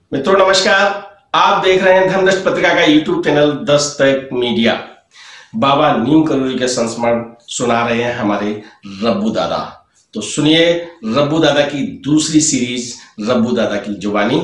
मित्रों नमस्कार। आप देख रहे हैं धर्मदृष्टि पत्रिका का YouTube channel Dastak media. Baba Neem Karoli के संस्मरण सुना रहे हैं हमारे रब्बू दादा। तो सुनिए रब्बू दादा की दूसरी सीरीज रब्बू दादा की जुबानी।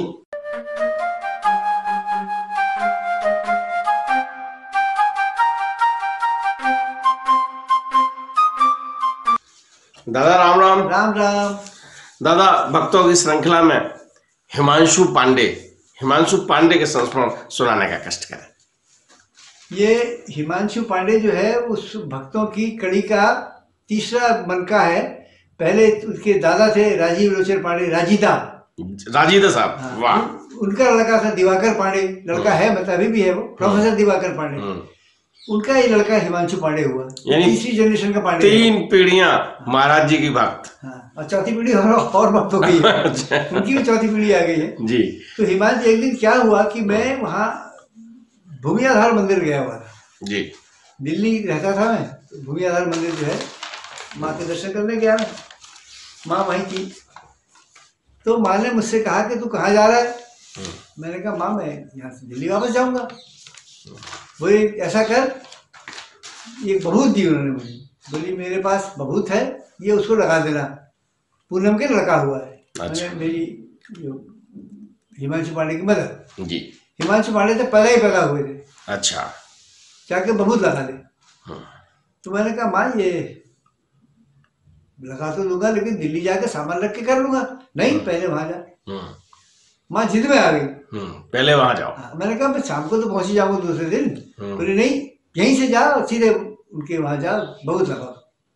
दादा राम राम। राम राम। दादा भक्तों की श्रृंखला में हिमांशु पांडे के संस्मरण सुनाने का कष्ट करें। ये हिमांशु पांडे जो है उस भक्तों की कड़ी का तीसरा मनका है। पहले उसके दादा थे राजीव लोचन पांडे, राजीदा साहब। हाँ, वाह। उनका लड़का था दिवाकर पांडे, लड़का है मतलब अभी भी है वो, प्रोफेसर दिवाकर पांडे। उनका ये लड़का हिमांशु पांडे हुआ, यानी तीसरी जनरेशन का पांडे। 3 पीढ़ियां महाराज जी की भक्त। हाँ, और चौथी पीढ़ी और भक्त हो गई है। उनकी भी चौथी पीढ़ी आ गई है जी। तो हिमांशु, एक दिन क्या हुआ कि मैं वहाँ भूमियाधार मंदिर गया हुआ था जी। दिल्ली रहता था मैं, तो भूमियाधार मंदिर जो है माँ के दर्शन करने गया मैं, माँ वहीं थी। तो माँ ने मुझसे कहा कि तू कहाँ जा रहा है? मैंने कहा माँ मैं यहाँ से दिल्ली वापस जाऊँगा। बोली ऐसा कर, ये बबूत दी उन्होंने मुझे, बोली मेरे पास बबूत है, ये उसको लगा देना, पूनम के लड़का हुआ है। अच्छा। मैंने मेरी हिमांशु पांडे की मदर जी। हिमांशु पांडे तो पहले ही पैदा हुए थे। अच्छा। जाके बबूत लगा दे। तो मैंने कहा माँ ये लगा तो दूंगा लेकिन दिल्ली जाके सामान रख के कर लूंगा। नहीं पहले वहां जा। माँ जिद में आ गई, पहले वहां जाओ। मैंने कहा मैं शाम को तो पहुंच ही जाऊंगा दूसरे दिन। बोले नहीं यहीं से जाओ, सीधे उनके वहां जाओ, बहुत लगाओ।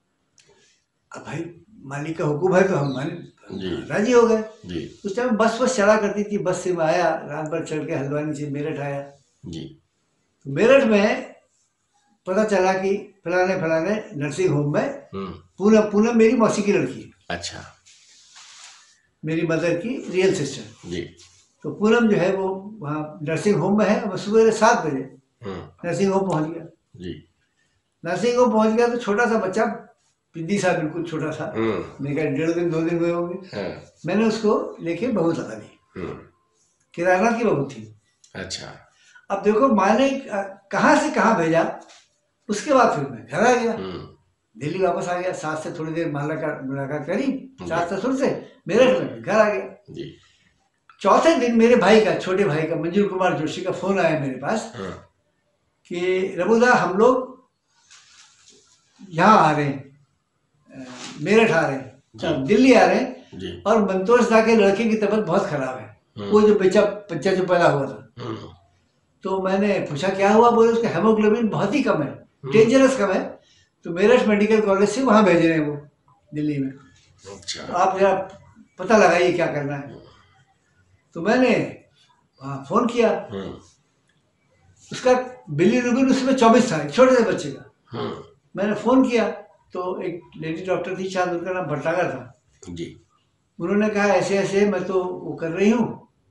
अब भाई मालिक का हुक्म है तो हम राजी हो गए। उस टाइम बस चला करती थी, बस से मैं आया, रात भर चढ़ के हल्द्वानी से मेरठ आया जी। तो मेरठ में पता चला कि फलाने नर्सिंग होम में पूनम मेरी मौसी की लड़की है। अच्छा। मेरी मदर की रियल सिस्टर जी। तो पूनम जो है वो वहाँ नर्सिंग होम में है। मैं सुबह 7 बजे नर्सिंग होम पहुँच गया जी। नर्सिंग होम पहुँच गया तो छोटा सा बच्चा, पिंदी सा, बिल्कुल छोटा सा, मेरे ख्याल 1.5 दिन 2 दिन हुए होंगे। मैंने उसको लेके बहूत लगा दी, किराना की बहू थी। अच्छा। अब देखो माँ ने कहाँ से कहाँ भेजा। उसके बाद फिर मैं घर आ गया, दिल्ली वापस आ गया। 7 से थोड़ी देर मुलाकात करी, 7 ससुर से, मेरठ में घर आ गया। चौथे दिन मेरे भाई का, छोटे भाई का, मंजूर कुमार जोशी का फोन आया मेरे पास कि रबूदा हम लोग यहाँ आ रहे हैं, मेरठ आ रहे हैं, दिल्ली आ रहे हैं, और मंतोष दा के लड़के की तबीयत बहुत खराब है, वो जो बच्चा जो पैदा हुआ था। तो मैंने पूछा क्या हुआ? बोले उसका हेमोग्लोबिन बहुत ही कम है, डेंजरस कम है, तो मेरठ मेडिकल कॉलेज से वहाँ भेज रहे हैं वो दिल्ली में। अच्छा। तो आप जरा पता लगाइए क्या करना है। तो मैंने वहाँ फोन किया, उसका बिलीरुबिन उसमें 24 था, छोटे से बच्चे का। मैंने फोन किया तो एक लेडी डॉक्टर थी, शायद उनका नाम भट्टागर था जी। उन्होंने कहा ऐसे ऐसे मैं तो वो कर रही हूँ।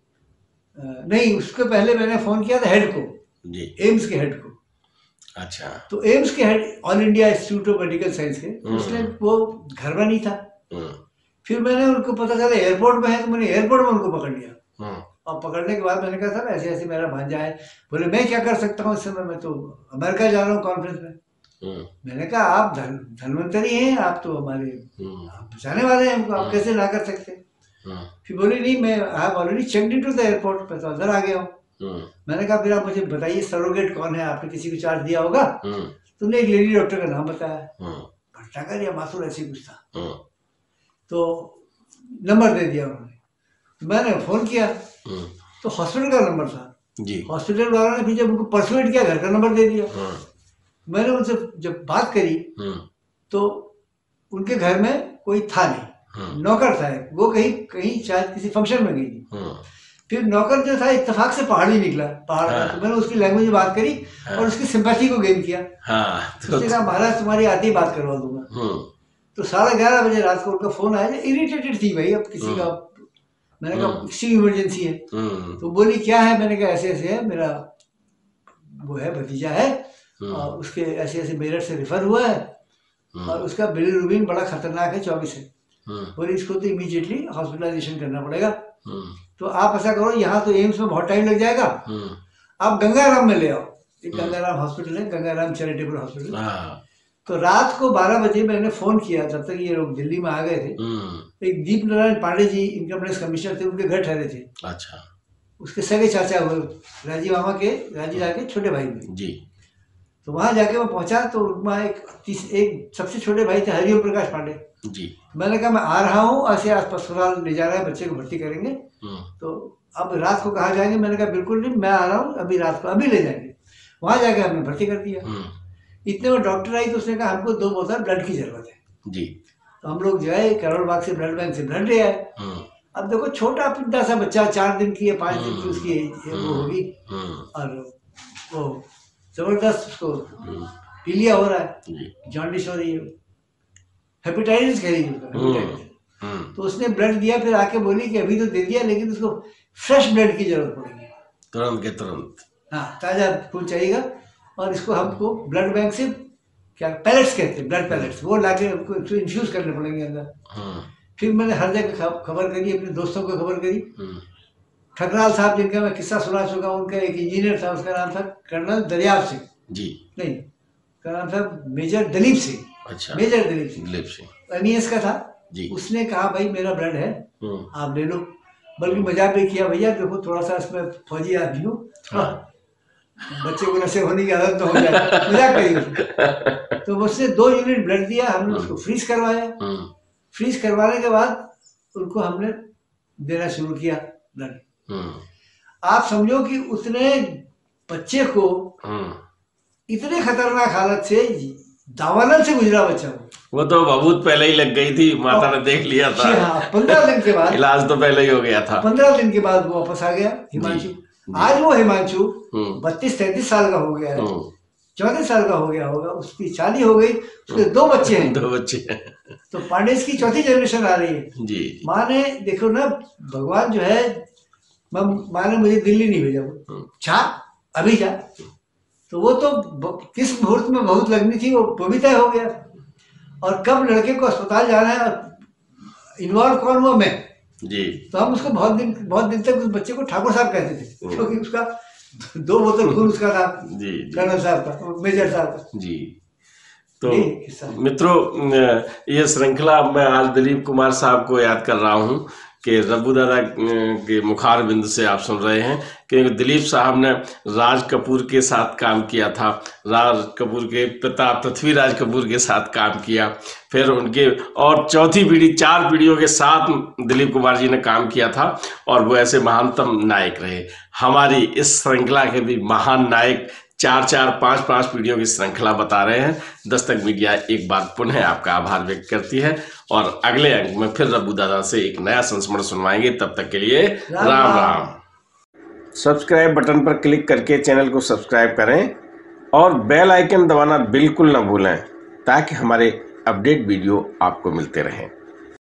नहीं, उसके पहले मैंने फोन किया था हेड को जी, एम्स के हेड को। अच्छा। तो एम्स के head, all India institute of medical science के, उसने वो घर में नहीं था। फिर मैंने उनको पता चला एयरपोर्ट में है, तो मैंने एयरपोर्ट में उनको पकड़ लिया। और पकड़ने के बाद मैंने कहा सर ऐसे ऐसे मेरा भांजा है। बोले मैं क्या कर सकता हूँ इस समय, मैं तो अमेरिका जा रहा हूँ कॉन्फ्रेंस में। मैंने कहा आप धन्वंतरी हैं, आप तो हमारे बचाने वाले हैं, हमको आप कैसे ना कर सकते। फिर बोली नहीं मैं I have already checked into the airport, मैं तो अंदर आ गया हूँ। मैंने कहा फिर आप मुझे बताइए सरोगेट कौन है, आपने किसी को चार्ज दिया होगा? तुमने एक लेडी डॉक्टर का नाम बताया, भट्टागर या माथुर ऐसी कुछ था। तो नंबर दे दिया उन्होंने, तो मैंने फोन किया तो हॉस्पिटल का नंबर था जी। हॉस्पिटल वालों ने फिर जब उनको परसुएट किया, घर का नंबर दे दिया। मैंने उनसे जब बात करी तो उनके घर में कोई था नहीं, नौकर था, वो कहीं शायद किसी फंक्शन में गई थी। फिर नौकर जो था इत्तेफाक से पहाड़ी निकला, पहाड़ का। तो मैंने उसकी लैंग्वेज में बात करी और उसकी सिंपैथी को गेन किया। उसने कहा महाराज तुम्हारी आती ही बात करवा दूंगा। तो 11:30 बजे रात को उनका फोन आया, इरिटेटेड थी भाई, अब किसी का। मैंने कहा किसी इमरजेंसी है? तो बोली क्या है? मैंने कहा ऐसे ऐसे है, मेरा वो है भतीजा है और उसके ऐसे ऐसे मेरठ से रेफर हुआ है और उसका बिलीरुबिन बड़ा खतरनाक है, 24 है। बोले इसको तो इमीडिएटली हॉस्पिटलाइजेशन करना पड़ेगा। तो आप ऐसा करो, यहाँ तो एम्स में बहुत टाइम लग जाएगा, आप गंगाराम में ले आओ। एक गंगाराम हॉस्पिटल है, गंगाराम चैरिटेबल हॉस्पिटल। तो रात को 12 बजे मैंने फोन किया, तब तक ये लोग दिल्ली में आ गए थे। एक Deep Narayan Pandey ji income tax commissioner थे, उनके घर ठहरे थे। अच्छा। उसके सगे चाचा हुए राजीव मामा के, राजीव के छोटे भाई में जी। तो वहां जाके मैं पहुंचा तो वहाँ एक सबसे छोटे भाई थे हरिओम प्रकाश पांडे जी। मैंने कहा मैं आ रहा हूँ, ऐसे आसपास अस्पताल ले जा रहा है, बच्चे को भर्ती करेंगे, तो अब रात को कहाँ जाएंगे? मैंने कहा बिल्कुल नहीं, मैं आ रहा हूँ, अभी रात को अभी ले जाएंगे। वहां जाके हमने भर्ती कर दिया। इतने में डॉक्टर आई तो उसने कहा हमको 2 बोतल ब्लड की जरूरत है जी। तो हम लोग जो है करोड़ बाग से ब्लड बैंक से ब्लड ले आए। अब देखो छोटा पिंडा सा बच्चा, 4 दिन की या 5 दिन की उसकी वो होगी, और वो जबरदस्त उसको पीलिया हो रहा है, जॉन्डिस हो रही है, हेपेटाइटिस कह रही है। तो उसने ब्लड दिया, फिर आके बोली कि अभी तो दे दिया लेकिन उसको फ्रेश ब्लड की जरूरत पड़ेगी, तुरंत के तुरंत, हाँ ताजा खून चाहिएगा। और इसको हमको ब्लड बैंक से क्या पैलेट्स कहते हैं, ब्लड पैलेट्स, वो लाके उसको इन्फ्यूज करने पड़ेंगे अंदर। फिर मैंने हर जगह खबर करी, अपने दोस्तों को खबर करी। ठकराल साहब जिनका मैं किस्सा सुना चुका हूँ, उनका एक इंजीनियर था, उसका नाम था कर्नल दरियाव सिंह जी, नहीं उसका नाम था मेजर दलीप सिंह। अच्छा, मेजर दलीप सिंह MES का था जी। उसने कहा भाई मेरा ब्लड है, आप ले लो। बल्कि मजाक भी किया, भैया देखो थोड़ा सा इसमें फौजी आदमी हूँ, बच्चे को नशे होने की आदत तो हो जाए, मजाक करी। तो उसने 2 यूनिट ब्लड दिया, हमने उसको फ्रीज करवाया। फ्रीज करवाने के बाद उनको हमने देना शुरू किया ब्लड। आप समझो कि उतने बच्चे को इतने खतरनाक हालत से, दावानल से गुजरा बच्चा वो तो बहुत पहले ही लग गई थी, माता ने देख लिया था। हाँ, 15 दिन के बाद इलाज तो पहले ही हो गया था। 15 दिन के बाद वो वापस आ गया हिमांशु। आज वो हिमांशु 32-33 साल का हो गया है, 14 साल का हो गया होगा, उसकी शादी हो गई, उसके 2 बच्चे हैं। 2 बच्चे हैं। तो पांडे की 4थी जनरेशन आ रही है जी। माँ ने देखो ना, भगवान जो है, माँ ने मुझे दिल्ली नहीं भेजा, छा अभी जा, तो वो तो किस मुहूर्त में बहुत लगनी थी वो भी तय हो गया। और कब लड़के को अस्पताल जाना है, इन्वॉल्व कौन हुआ? मैं जी। तो हम उसको बहुत दिन तक उस बच्चे को ठाकुर साहब कहते थे, क्योंकि उसका 2 बोतल खून उसका था जी, कर्नल साहब का, मेजर साहब का जी। तो मित्रों, ये श्रृंखला मैं आज दिलीप कुमार साहब को याद कर रहा हूँ कि रब्बू दादा के मुखार बिंद से आप सुन रहे हैं कि दिलीप साहब ने राज कपूर के साथ काम किया था, राज कपूर के पिता पृथ्वीराज कपूर के साथ काम किया, फिर उनके और 4थी पीढ़ी, 4 पीढ़ियों के साथ दिलीप कुमार जी ने काम किया था, और वो ऐसे महानतम नायक रहे। हमारी इस श्रृंखला के भी महान नायक 4-4, 5-5 पीढ़ियों की श्रृंखला बता रहे हैं। दस्तक मीडिया एक बार पुनः आपका आभार व्यक्त करती है, और अगले अंक में फिर रब्बू दादा से एक नया संस्मरण सुनवाएंगे। तब तक के लिए राम राम। सब्सक्राइब बटन पर क्लिक करके चैनल को सब्सक्राइब करें और बेल आइकन दबाना बिल्कुल न भूलें, ताकि हमारे अपडेट वीडियो आपको मिलते रहें।